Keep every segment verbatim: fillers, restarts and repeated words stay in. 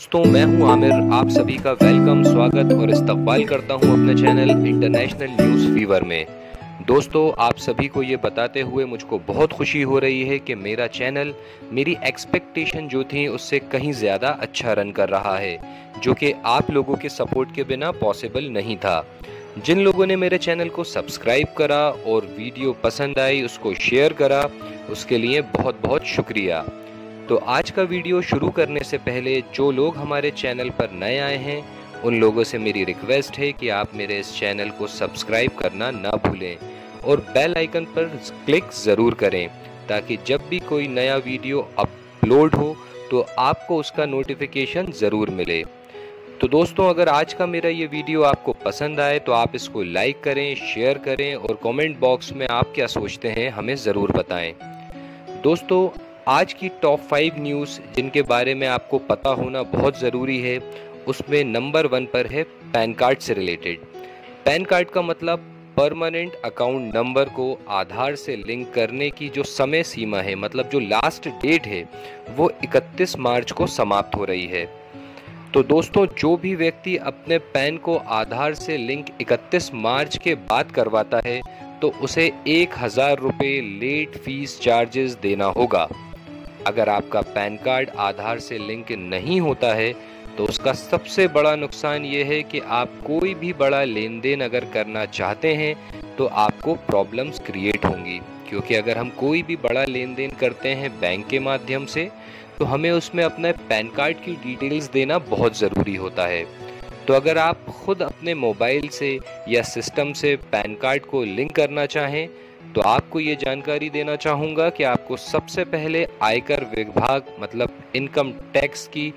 दोस्तों, मैं हूं आमिर। आप सभी का वेलकम, स्वागत और इस्तकबाल करता हूं अपने चैनल इंटरनेशनल न्यूज़ फीवर में। दोस्तों, आप सभी को ये बताते हुए मुझको बहुत खुशी हो रही है कि मेरा चैनल मेरी एक्सपेक्टेशन जो थी उससे कहीं ज़्यादा अच्छा रन कर रहा है, जो कि आप लोगों के सपोर्ट के बिना पॉसिबल नहीं था। जिन लोगों ने मेरे चैनल को सब्सक्राइब करा और वीडियो पसंद आई उसको शेयर करा, उसके लिए बहुत बहुत शुक्रिया। तो आज का वीडियो शुरू करने से पहले जो लोग हमारे चैनल पर नए आए हैं उन लोगों से मेरी रिक्वेस्ट है कि आप मेरे इस चैनल को सब्सक्राइब करना ना भूलें और बेल आइकन पर क्लिक ज़रूर करें, ताकि जब भी कोई नया वीडियो अपलोड हो तो आपको उसका नोटिफिकेशन ज़रूर मिले। तो दोस्तों, अगर आज का मेरा ये वीडियो आपको पसंद आए तो आप इसको लाइक करें, शेयर करें और कमेंट बॉक्स में आप क्या सोचते हैं हमें ज़रूर बताएं। दोस्तों, आज की टॉप फाइव न्यूज़ जिनके बारे में आपको पता होना बहुत ज़रूरी है, उसमें नंबर वन पर है पैन कार्ड से रिलेटेड। पैन कार्ड का मतलब परमानेंट अकाउंट नंबर को आधार से लिंक करने की जो समय सीमा है, मतलब जो लास्ट डेट है, वो इकतीस मार्च को समाप्त हो रही है। तो दोस्तों, जो भी व्यक्ति अपने पैन को आधार से लिंक इकतीस मार्च के बाद करवाता है तो उसे एक हज़ार रुपये लेट फीस चार्जेस देना होगा। अगर आपका पैन कार्ड आधार से लिंक नहीं होता है तो उसका सबसे बड़ा नुकसान ये है कि आप कोई भी बड़ा लेन देन अगर करना चाहते हैं तो आपको प्रॉब्लम्स क्रिएट होंगी, क्योंकि अगर हम कोई भी बड़ा लेन देन करते हैं बैंक के माध्यम से तो हमें उसमें अपने पैन कार्ड की डिटेल्स देना बहुत ज़रूरी होता है। तो अगर आप खुद अपने मोबाइल से या सिस्टम से पैन कार्ड को लिंक करना चाहें तो आपको ये जानकारी देना चाहूँगा कि आपको सबसे पहले आयकर विभाग मतलब इनकम टैक्स की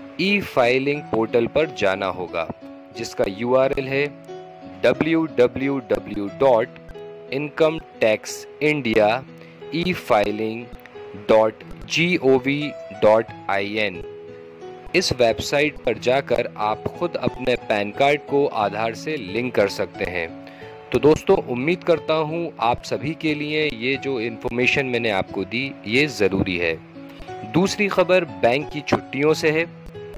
ई फाइलिंग पोर्टल पर जाना होगा, जिसका यू आर एल है W W W dot income tax India e filing dot G O V dot I N. इस वेबसाइट पर जाकर आप खुद अपने पैन कार्ड को आधार से लिंक कर सकते हैं। तो दोस्तों, उम्मीद करता हूँ आप सभी के लिए ये जो इन्फॉर्मेशन मैंने आपको दी ये ज़रूरी है। दूसरी खबर बैंक की छुट्टियों से है।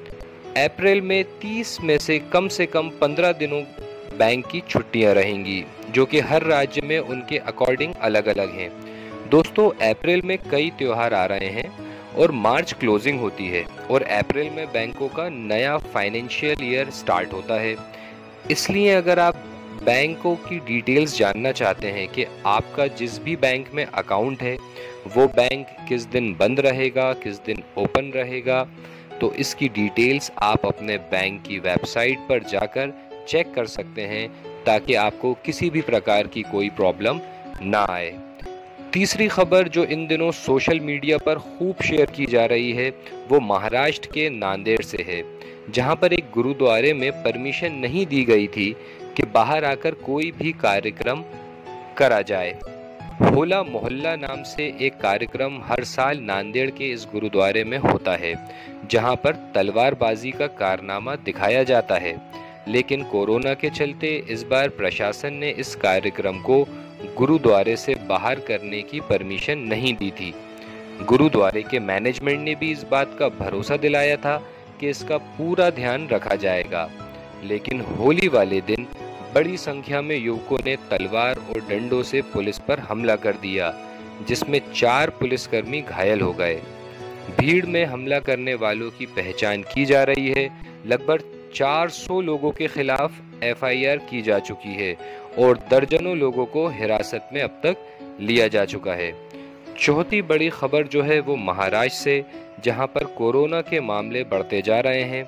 अप्रैल में तीस में से कम से कम पंद्रह दिनों बैंक की छुट्टियां रहेंगी, जो कि हर राज्य में उनके अकॉर्डिंग अलग अलग हैं। दोस्तों, अप्रैल में कई त्यौहार आ रहे हैं और मार्च क्लोजिंग होती है और अप्रैल में बैंकों का नया फाइनेंशियल ईयर स्टार्ट होता है। इसलिए अगर आप बैंकों की डिटेल्स जानना चाहते हैं कि आपका जिस भी बैंक में अकाउंट है वो बैंक किस दिन बंद रहेगा, किस दिन ओपन रहेगा, तो इसकी डिटेल्स आप अपने बैंक की वेबसाइट पर जाकर चेक कर सकते हैं, ताकि आपको किसी भी प्रकार की कोई प्रॉब्लम ना आए। तीसरी खबर जो इन दिनों सोशल मीडिया पर खूब शेयर की जा रही है वो महाराष्ट्र के नांदेड़ से है, जहां पर एक गुरुद्वारे में परमिशन नहीं दी गई थी कि बाहर आकर कोई भी कार्यक्रम करा जाए। होला मोहल्ला नाम से एक कार्यक्रम हर साल नांदेड़ के इस गुरुद्वारे में होता है, जहां पर तलवारबाजी का कारनामा दिखाया जाता है। लेकिन कोरोना के चलते इस बार प्रशासन ने इस कार्यक्रम को गुरुद्वारे से बाहर करने की परमिशन नहीं दी थी। गुरुद्वारे के मैनेजमेंट ने भी इस बात का भरोसा दिलाया था कि इसका पूरा ध्यान रखा जाएगा, लेकिन होली वाले दिन बड़ी संख्या में युवकों ने तलवार और डंडों से पुलिस पर हमला कर दिया, जिसमें चार पुलिसकर्मी घायल हो गए। भीड़ में हमला करने वालों की पहचान की जा रही है। लगभग चार सौ लोगों के खिलाफ एफ आई आर की जा चुकी है और दर्जनों लोगों को हिरासत में अब तक लिया जा चुका है। चौथी बड़ी खबर जो है वो महाराष्ट्र से, जहां पर कोरोना के मामले बढ़ते जा रहे हैं।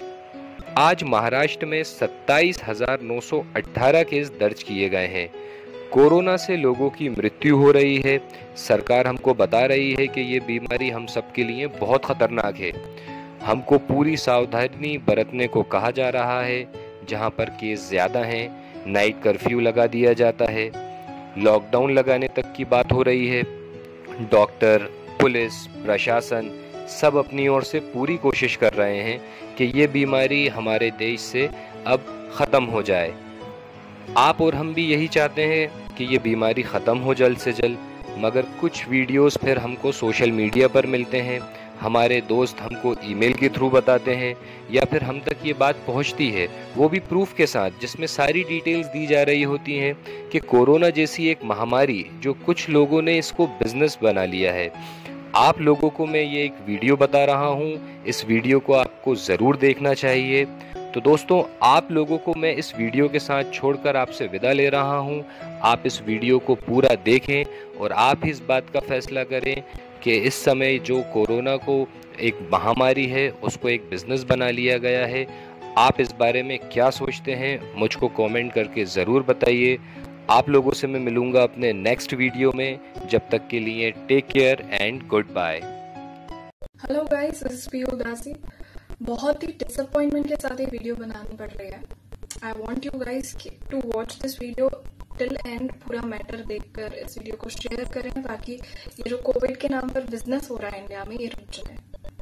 आज महाराष्ट्र में सत्ताईस हजार नौ सौ अठारह केस दर्ज किए गए हैं। कोरोना से लोगों की मृत्यु हो रही है। सरकार हमको बता रही है कि ये बीमारी हम सबके लिए बहुत खतरनाक है। हमको पूरी सावधानी बरतने को कहा जा रहा है। जहां पर केस ज़्यादा हैं, नाइट कर्फ्यू लगा दिया जाता है, लॉकडाउन लगाने तक की बात हो रही है। डॉक्टर, पुलिस, प्रशासन सब अपनी ओर से पूरी कोशिश कर रहे हैं कि ये बीमारी हमारे देश से अब ख़त्म हो जाए। आप और हम भी यही चाहते हैं कि ये बीमारी ख़त्म हो जल्द से जल्द, मगर कुछ वीडियोस फिर हमको सोशल मीडिया पर मिलते हैं, हमारे दोस्त हमको ईमेल के थ्रू बताते हैं या फिर हम तक ये बात पहुंचती है, वो भी प्रूफ के साथ, जिसमें सारी डिटेल्स दी जा रही होती हैं कि कोरोना जैसी एक महामारी जो कुछ लोगों ने इसको बिजनेस बना लिया है। आप लोगों को मैं ये एक वीडियो बता रहा हूँ, इस वीडियो को आपको ज़रूर देखना चाहिए। तो दोस्तों, आप लोगों को मैं इस वीडियो के साथ छोड़कर आपसे विदा ले रहा हूँ। आप इस वीडियो को पूरा देखें और आप इस बात का फैसला करें कि इस समय जो कोरोना को एक महामारी है उसको एक बिज़नेस बना लिया गया है। आप इस बारे में क्या सोचते हैं मुझको कमेंट करके ज़रूर बताइए। आप लोगों से मैं मिलूँगा अपने नेक्स्ट वीडियो में। जब तक के लिए take care and goodbye. Hello guys, this is Piyu Dasi. बहुत ही डिसअपॉइंटमेंट के साथ ये वीडियो बनानी पड़ रही है। I want you guys to watch this video till end, पूरा मैटर देखकर इस वीडियो को शेयर करें ताकि ये जो कोविड के नाम पर बिजनेस हो रहा है इंडिया में, ये रुक जाए।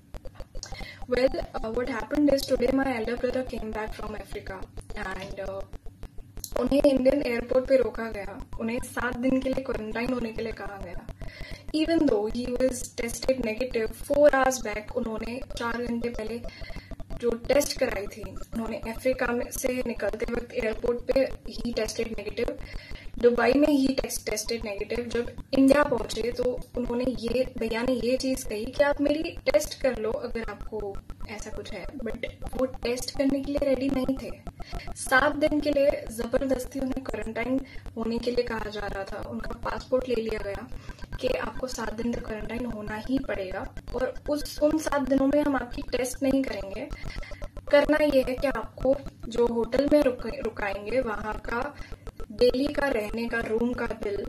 Well, what happened is today my elder brother came back from Africa and उन्हें इंडियन एयरपोर्ट पे रोका गया। उन्हें सात दिन के लिए क्वारंटाइन होने के लिए कहा गया। इवन दो ही was tested negative four hours back, उन्होंने चार घंटे पहले जो टेस्ट कराई थी, उन्होंने अफ्रीका में से निकलते वक्त एयरपोर्ट पे ही टेस्टेड नेगेटिव, दुबई में ही टेस्ट टेस्टेड नेगेटिव। जब इंडिया पहुंचे तो उन्होंने ये भैया ने ये चीज कही कि आप मेरी टेस्ट कर लो अगर आपको ऐसा कुछ है, बट वो टेस्ट करने के लिए रेडी नहीं थे। सात दिन के लिए जबरदस्ती उन्हें क्वारंटाइन होने के लिए कहा जा रहा था। उनका पासपोर्ट ले लिया गया कि आपको सात दिन तक क्वारंटाइन होना ही पड़ेगा और उस उन सात दिनों में हम आपकी टेस्ट नहीं करेंगे। करना ये है कि आपको जो होटल में रुक, रुकाएंगे वहां का डेली का रहने का रूम का बिल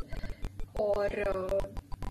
और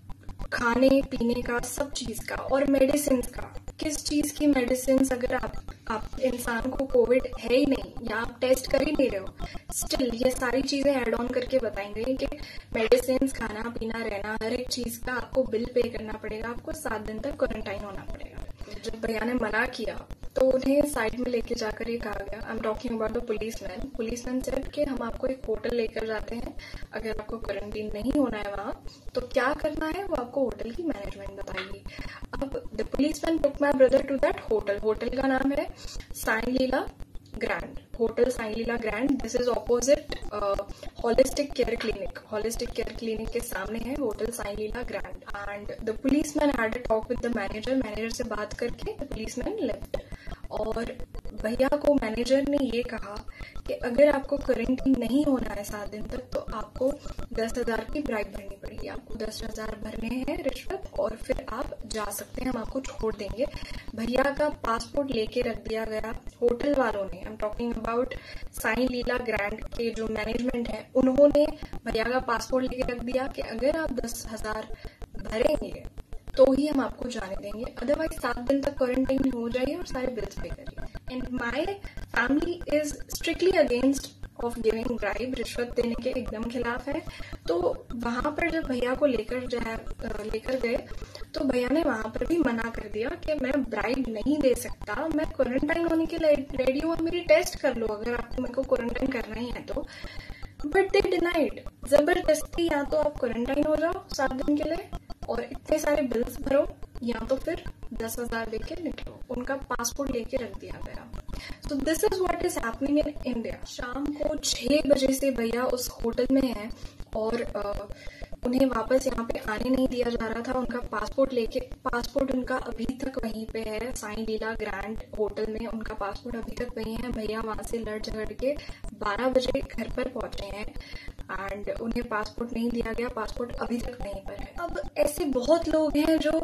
खाने पीने का सब चीज का और मेडिसिन का, किस चीज की मेडिसिन, अगर आप आप इंसान को कोविड है ही नहीं या आप टेस्ट कर ही नहीं रहे हो, स्टिल ये सारी चीजें ऐड ऑन करके बताएंगे कि मेडिसिन, खाना पीना रहना, हर एक चीज का आपको बिल पे करना पड़ेगा। आपको सात दिन तक क्वारंटाइन होना पड़ेगा। जब भैया ने मना किया तो उन्हें साइड में लेके जाकर ये कहा गया, I am talking about the policeman policeman said कि हम आपको एक होटल लेकर जाते हैं, अगर आपको क्वारंटीन नहीं होना है वहां तो क्या करना है वो आपको होटल की मैनेजमेंट बताएगी। अब the policeman took my brother to that hotel. Hotel का नाम है Sai Leela grand, hotel Sai Leela grand. This is opposite holistic care clinic. Holistic care clinic के सामने है hotel Sai Leela grand. And the policeman had a talk with the manager. Manager से बात करके the policeman left और भैया को मैनेजर ने ये कहा कि अगर आपको क्वारंटीन नहीं होना है सात दिन तक तो आपको दस हजार की ब्राइब भरनी पड़ेगी। आपको दस हजार भरने हैं रिश्वत और फिर आप जा सकते हैं, हम आपको छोड़ देंगे। भैया का पासपोर्ट लेके रख दिया गया होटल वालों ने। I am talking about Sai Leela grand के जो मैनेजमेंट है, उन्होंने भैया का पासपोर्ट लेके रख दिया कि अगर आप दस हजार भरेंगे तो ही हम आपको जाने देंगे, अदरवाइज सात दिन तक क्वारंटाइन हो जाइए और सारे बिल्स पे करिए। And my family is strictly against of giving bribe, रिश्वत देने के एकदम खिलाफ है। तो वहां पर जब भैया को लेकर जाए लेकर गए तो भैया ने वहां पर भी मना कर दिया कि मैं ब्राइब नहीं दे सकता, मैं क्वारंटाइन होने के लिए रेडी हूँ, मेरी टेस्ट कर लो अगर आपको मेरे को क्वारंटाइन करना ही है तो। बट दे डिनाइड, जबरदस्ती या तो आप क्वारंटाइन हो जाओ सात दिन के लिए और इतने सारे बिल्स भरो या तो फिर दस हजार लेके निकलो। उनका पासपोर्ट लेके रख दिया गया। So this is what is happening in India. शाम को छह बजे से भैया उस होटल में है और uh, उन्हें वापस यहाँ पे आने नहीं दिया जा रहा था। उनका पासपोर्ट लेके पासपोर्ट उनका अभी तक वहीं पे है साई लीला ग्रैंड होटल में, उनका पासपोर्ट अभी तक वहीं है। भैया वहां से लड़ झगड़ के बारह बजे घर पर पहुंचे हैं एंड उन्हें पासपोर्ट नहीं दिया गया, पासपोर्ट अभी तक वहीं पर है। अब ऐसे बहुत लोग हैं जो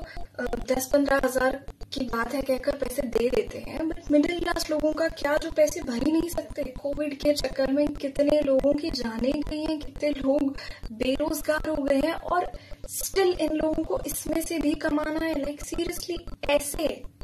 दस पंद्रह हजार की बात है कहकर पैसे दे देते हैं, बट मिडिल क्लास लोगों का क्या, जो पैसे भर ही नहीं सकते। कोविड के चक्कर में कितने लोगों की जाने गई हैं, कितने लोग बेरोजगार हो गए हैं और स्टिल इन लोगों को इसमें से भी कमाना है। लाइक सीरियसली, ऐसे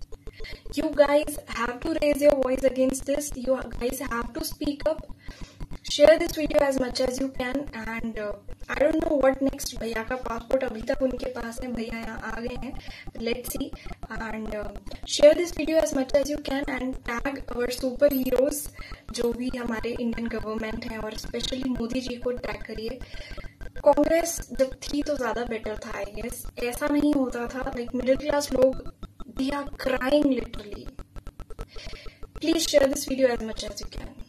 you guys have to raise your voice against this. You guys have to speak up. Share this video as much as you can and uh, I don't know what next. भैया का passport अभी तक उनके पास है, भैया यहाँ आ गए हैं, let's see and uh, share this video as much as you can and tag our super heroes जो भी हमारे इंडियन गवर्नमेंट है और स्पेशली मोदी जी को टैग करिए। कांग्रेस जब थी तो ज्यादा बेटर था आई गेस, ऐसा नहीं होता था। लाइक मिडिल क्लास लोग They are crying literally. Please share this video as much as you can.